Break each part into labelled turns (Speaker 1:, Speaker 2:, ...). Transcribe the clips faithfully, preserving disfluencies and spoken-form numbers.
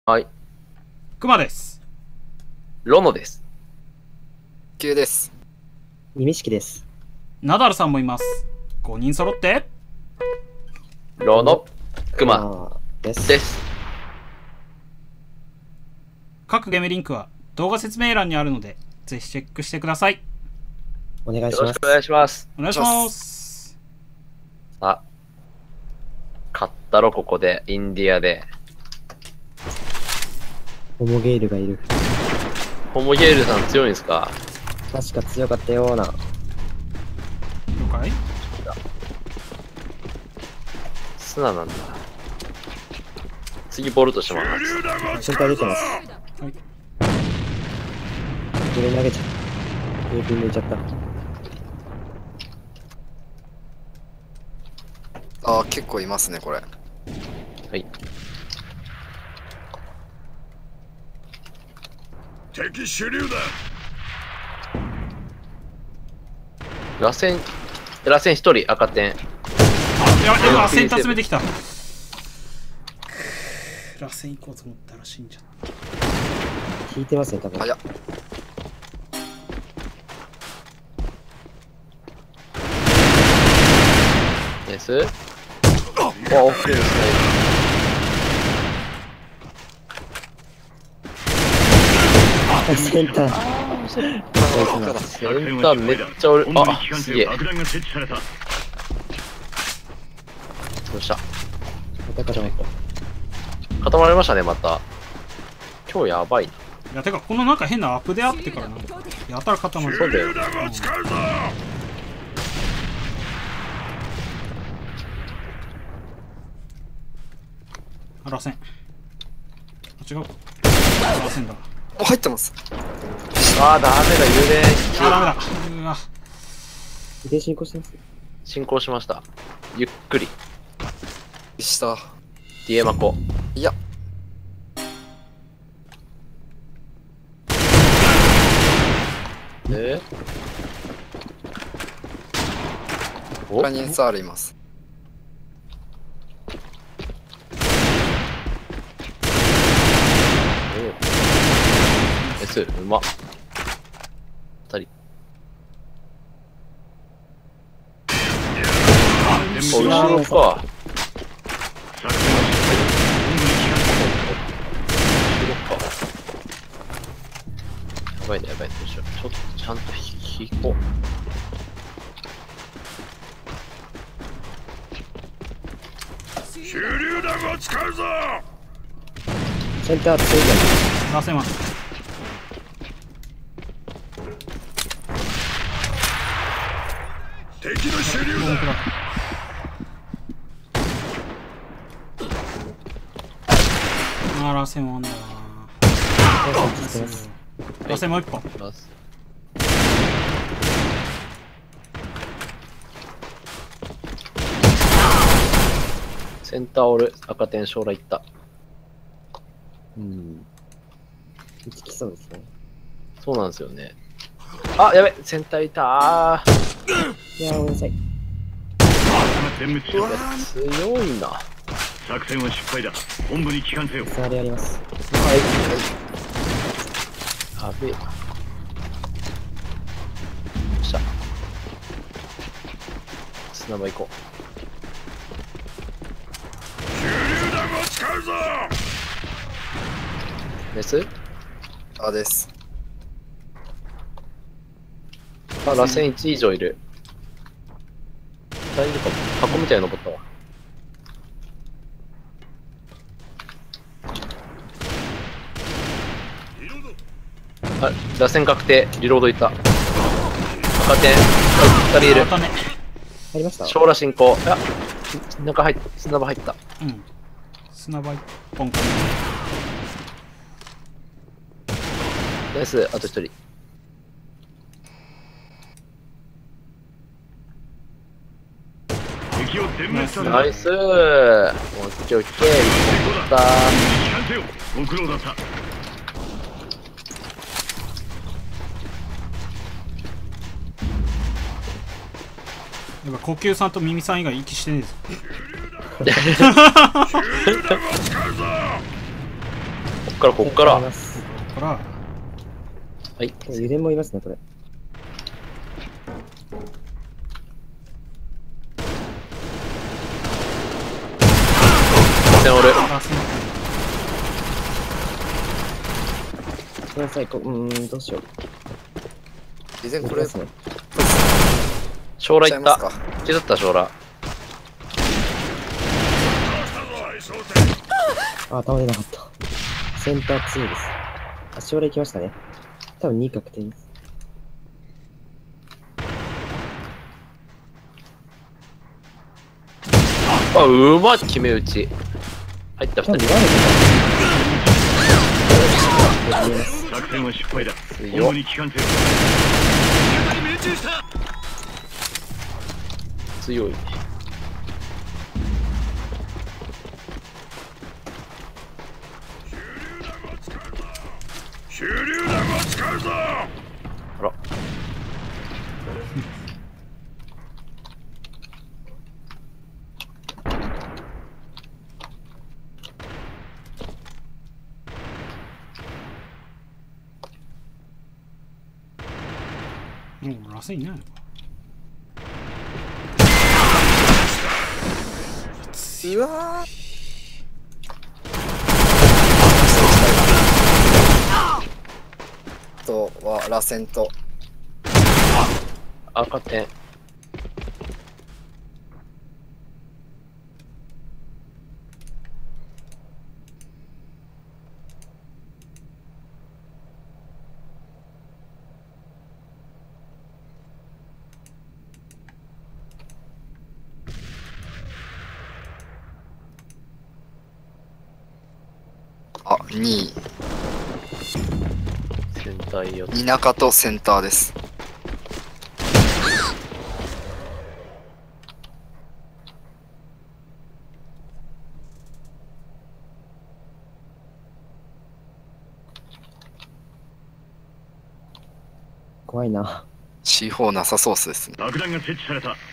Speaker 1: はい。
Speaker 2: クマです。
Speaker 1: ロノです。
Speaker 3: 急です。
Speaker 4: 弓式です。
Speaker 2: ナダルさんもいます。ごにん揃って、
Speaker 1: ロノ、クマ
Speaker 4: です。
Speaker 1: です。
Speaker 2: 各ゲームリンクは動画説明欄にあるので、ぜひチェックしてください。
Speaker 4: お願いします。
Speaker 1: よろしくお願いします。
Speaker 2: お願いします。
Speaker 1: あ、勝ったろ、ここで、インディアで。
Speaker 4: ホモゲイルがいる。
Speaker 1: ホモゲールさん強いんですか？
Speaker 4: 確か強かったような。
Speaker 2: 了解？
Speaker 1: スナなんだ。次ボルトします。
Speaker 4: 先輩出てます。
Speaker 2: はい。
Speaker 4: 上に投げちゃった。上に抜いちゃった。
Speaker 3: あー、結構いますね、これ。
Speaker 1: はい。
Speaker 5: 敵手榴弾。
Speaker 1: 螺旋、螺旋一人赤点。
Speaker 2: あ、やばい、今、先達目できた。螺旋行こうと思ったら死んじゃった。
Speaker 4: 引いてますね、多分。
Speaker 3: 早っ。
Speaker 1: です。お、オフですね。
Speaker 4: センター。
Speaker 1: センターめっちゃおる。あ、すげえ。どうした？
Speaker 4: また固まった。
Speaker 1: 固まりましたね、また。今日やばいな。
Speaker 2: いや、てか、このなんか変なアップであってからなんか、やたら固まる。
Speaker 1: そうだよ。
Speaker 2: あ、螺旋。あ、違う。螺旋だ。
Speaker 3: お、入ってます。
Speaker 1: あー、ダメだ、幽霊。
Speaker 2: あ、ダメだ。うわ。
Speaker 4: 遺伝進行してます。
Speaker 1: 進行しました。ゆっくり。
Speaker 3: 下。
Speaker 1: ディエマコ。
Speaker 3: いや。
Speaker 1: えお
Speaker 3: 他にエスアールいます。
Speaker 1: お S、うまっ。二人。お、後ろか。後ろか。やばいね、やばいね。どうしよう。ちょっとちゃんと引こう。
Speaker 5: 手榴弾を使うぞ。
Speaker 4: センター強いじゃん。
Speaker 2: 螺旋は。
Speaker 5: 敵の手榴弾。
Speaker 2: あー、螺旋もあんだな。螺旋もう一本。
Speaker 1: センターオール、赤点将来いった。
Speaker 4: うん。打ちきそうですね。
Speaker 1: そうなんですよね。あ、やべ、センターいたー。
Speaker 4: いやー、ごめんなさい。
Speaker 1: うわ強いな。
Speaker 5: 作戦は失敗だ。本部に帰還せよ。
Speaker 4: エスアールやります。
Speaker 1: はい。やべえ。よっしゃ。砂場行こ
Speaker 5: 手榴弾を使うぞ。
Speaker 1: う。メス
Speaker 3: あです。
Speaker 1: あ、螺旋いち以上いる。大丈夫かも。箱みたいに登ったわ。あ、螺旋確定。リロードいった。赤点。ふたりいる。
Speaker 2: またね。
Speaker 4: 入りました？
Speaker 1: 小羅進行。いや、中入っ砂場入った。
Speaker 2: うん。砂場一本か
Speaker 1: ナイス、あと一人。
Speaker 5: 敵を全滅させ
Speaker 1: ナイスー。オッケーオッケー。取ったー。
Speaker 5: 帰還せよ。ご苦労だった。
Speaker 2: やっぱ呼吸さんと耳さん以外息してねえぞ。
Speaker 5: 手榴弾を使うぞ。
Speaker 1: からこっから。
Speaker 4: います。
Speaker 2: ここから、
Speaker 1: はい。
Speaker 4: 油田もいますね、これ。
Speaker 1: 線おる。
Speaker 2: ラセン。
Speaker 4: 天才こ、うーん、どうしよう。
Speaker 3: 以前これ、
Speaker 4: ですね。
Speaker 1: 将来行った。
Speaker 3: ちゃいますか。
Speaker 1: 気づった将来。
Speaker 4: あ、倒れなかった。センターツーです。あ、将来行きましたね。多分に確定です。
Speaker 1: あ、うまい決め打ち。入った
Speaker 4: 多分
Speaker 1: 二人。
Speaker 4: ラーメンです。
Speaker 5: 作戦は失敗だ。
Speaker 1: 強
Speaker 5: 主に機関艇。味方に命中した。
Speaker 1: 強い。
Speaker 5: 手榴弾を使うぞ。
Speaker 1: あら。
Speaker 2: もうラセンいないのか。
Speaker 3: うわーとは、螺旋と、
Speaker 1: 赤点。
Speaker 3: あ、にい、
Speaker 1: 全体よ。
Speaker 3: に中とセンターです。
Speaker 4: 怖いな。
Speaker 3: シーフォー なさそうっすですね。
Speaker 5: 爆弾が設置された。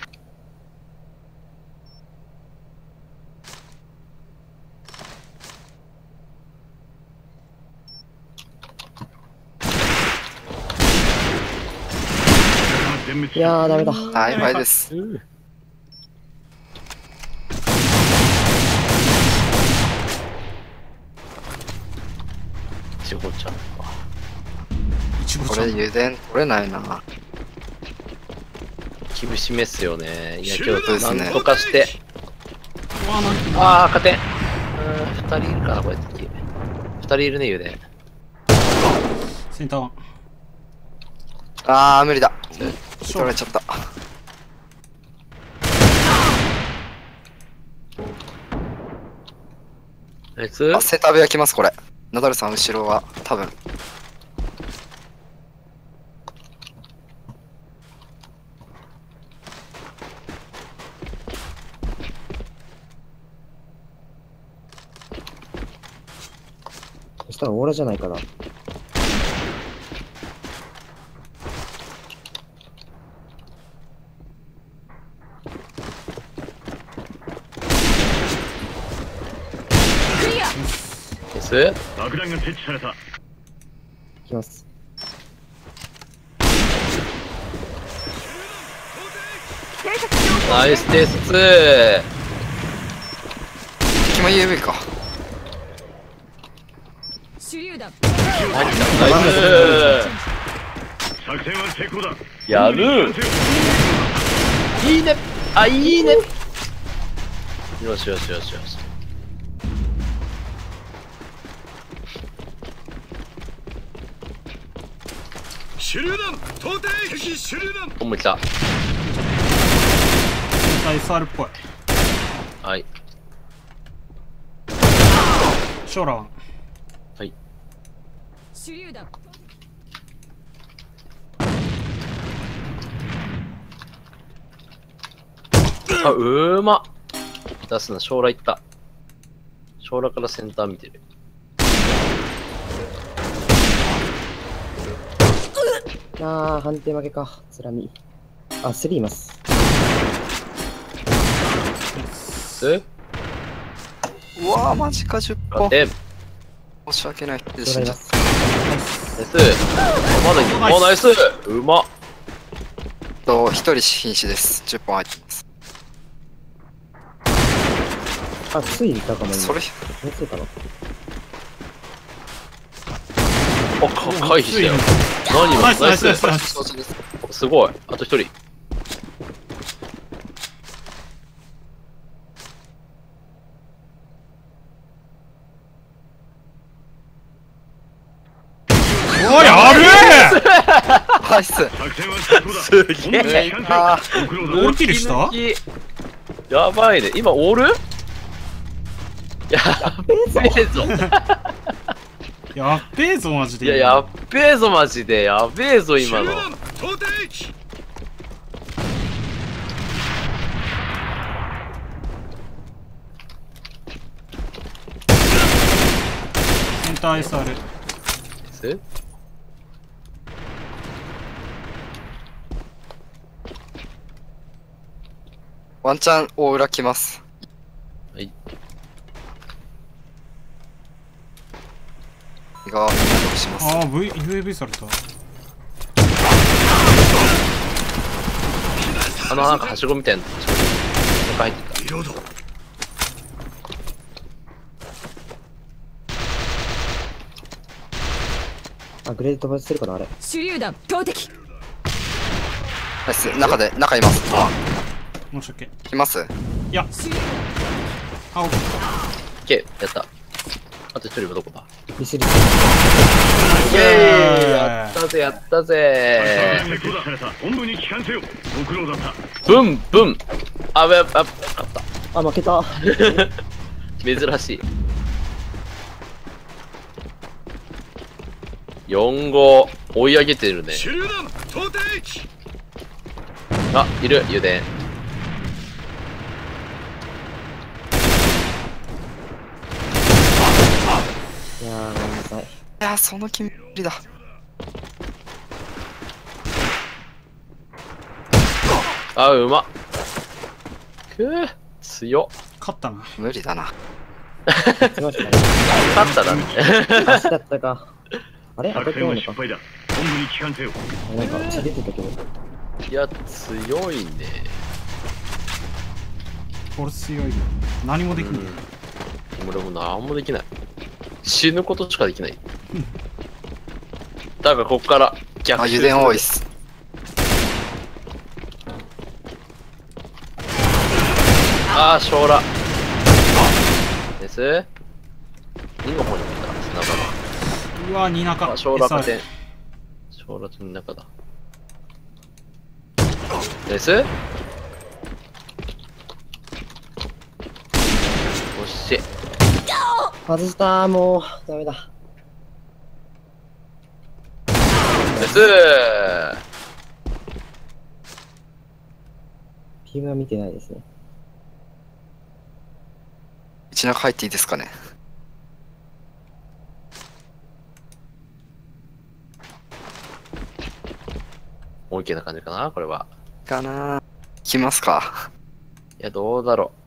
Speaker 4: いやー、ダメだ。
Speaker 3: はい、はいです。
Speaker 1: うん。ちごちゃんか。
Speaker 2: いちごちゃん。
Speaker 3: これ油田取れないな。
Speaker 1: 厳しめっすよね。いや、け
Speaker 5: そう
Speaker 1: ど、
Speaker 3: ですね
Speaker 1: なんとかして。
Speaker 2: うわ、なんか、
Speaker 1: ああ、赤点。うーん、二人いるかな、これ敵。二人いるね、油田。
Speaker 2: センターワン。
Speaker 3: あー、無理だ。
Speaker 2: ショー
Speaker 3: 取られちゃった。
Speaker 1: あいつ
Speaker 3: あ、センター部屋来ます、これ。ナダルさん、後ろは、多分。
Speaker 4: そしたらオーラじゃないかな。
Speaker 1: です
Speaker 5: 爆弾が設置された。
Speaker 4: いきます。
Speaker 1: ナイスです。
Speaker 3: 敵も ユーブイ か。
Speaker 6: 手榴弾
Speaker 1: ナイ
Speaker 5: 作戦は成功だ。
Speaker 1: ス。やる。いいね。あ、いいね。よしよしよしよし。
Speaker 5: 手榴弾到底敵手榴弾。
Speaker 1: おも来た。
Speaker 2: センター エスアール っぽい。
Speaker 1: はい。
Speaker 2: ショーラワン。
Speaker 1: はい。
Speaker 6: 手榴弾
Speaker 1: あ、うーま。出すな、将来行った。将来からセンター見てる。
Speaker 4: あー、判定負けか。つらみ。あ、スリーいます。
Speaker 1: え
Speaker 3: うわー、マジか、じゅっぽん。
Speaker 1: 勝てん。
Speaker 3: 申し訳ないって
Speaker 4: 広がりま
Speaker 3: 死んじゃっ
Speaker 4: す。
Speaker 1: ナイス。まだいい。お、ナイス。うまっ。
Speaker 3: たと、一人瀕死です。じゅっぽん入ってます。
Speaker 4: あ、ついたかも今。
Speaker 3: それ、
Speaker 4: ついたの。
Speaker 1: お、か回避したよ。何今
Speaker 2: ナイスナイスナイス
Speaker 1: ナイ
Speaker 2: ナイス。
Speaker 3: 承知です。
Speaker 1: ス。すごい。あと一人。
Speaker 2: おい、やべえ
Speaker 3: ナイス。
Speaker 5: 作戦は成功だ。
Speaker 1: すげえ。
Speaker 3: あ
Speaker 5: ご苦労だ。
Speaker 2: ノーキルした
Speaker 1: 抜きやばいね。今、オールやっべえぞ。
Speaker 2: やっべえぞ、マジで。
Speaker 1: いや、やっべえぞ、マジで。やべえぞ、今の。
Speaker 5: 投擲。
Speaker 2: センター エスアール。
Speaker 1: え
Speaker 3: ワンチャン大裏来ます。
Speaker 1: はい。
Speaker 3: 右側みんなで押します。
Speaker 2: ああ、V、ユーエーブイ された。
Speaker 1: あの、なんか、はしごみたいな。はしごなんか入って
Speaker 5: リロード。
Speaker 4: あ、グレード飛ばしてるかなあれ。
Speaker 6: 手榴弾投擲。
Speaker 3: ナイス。中で、中います。あ、
Speaker 2: 申し訳。
Speaker 3: 来ます
Speaker 2: いや、
Speaker 6: 手榴
Speaker 2: あ、オッケー。
Speaker 1: た。オッケー、やった。あと一人はどこだ
Speaker 4: リスリス。
Speaker 1: イェーイやったぜ、やったぜ
Speaker 5: 成功だ。本部に帰還せよ。ご苦労だった。
Speaker 1: ブンブンあ、やばい、あ、勝った。
Speaker 4: あ、負けた。
Speaker 1: 珍しい。よんご追い上げてるね。
Speaker 5: 手榴弾投擲。
Speaker 1: あ、いる、油田。
Speaker 4: いやー、ごめんなさい。
Speaker 3: いやー、その気無理だ。
Speaker 1: あ、うまっ。くぅ、強っ。
Speaker 2: 勝ったな。
Speaker 3: 無理だな。
Speaker 4: 来ましたね。
Speaker 1: 勝ったなって。
Speaker 4: 足だったか。あれ当た
Speaker 5: 作戦
Speaker 4: ってないのか。
Speaker 5: は失敗だ。本部に帰還せよ。
Speaker 4: あなんか血出てたけど。
Speaker 1: いや、強いね。
Speaker 2: これ強いよ。何もできない。
Speaker 1: 俺も何もできない。死ぬことしかできない。だから、こっから逆
Speaker 3: あ、
Speaker 1: 襲
Speaker 3: 油田多いっす。
Speaker 1: あー、将来。ですにの方に来た、砂場
Speaker 2: うわ、に中。
Speaker 1: が。あ、将来加
Speaker 2: エスアール
Speaker 1: 点。将来とに中だ。です惜しい。
Speaker 4: 外したー、もう。ダメだ。
Speaker 1: です
Speaker 4: ピームは見てないですね。
Speaker 3: 一中入っていいですかね。
Speaker 1: もういけな感じかな、これは。
Speaker 3: かなー。来ますか。
Speaker 1: いや、どうだろ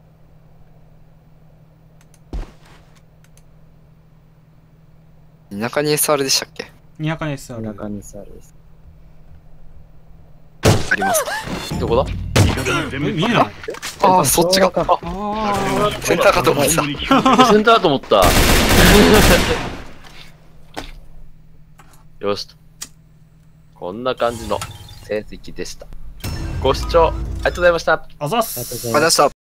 Speaker 3: 田舎に エスアール でしたっけ？
Speaker 2: に中に エスアール。
Speaker 4: 中に エスアールです。
Speaker 3: ありますか？
Speaker 1: う。どこだ
Speaker 5: 味方が全滅
Speaker 2: え見えない。
Speaker 3: ああ、そっちが。
Speaker 4: か。
Speaker 2: ああ。
Speaker 3: センターかと思ってた
Speaker 5: 本部。に帰還せよ。
Speaker 1: センターだと思った。よしと。こんな感じの成績でした。ご視聴ありがとうございました。
Speaker 2: あざっす。
Speaker 4: ありがとうございます。
Speaker 3: ありがとうございました。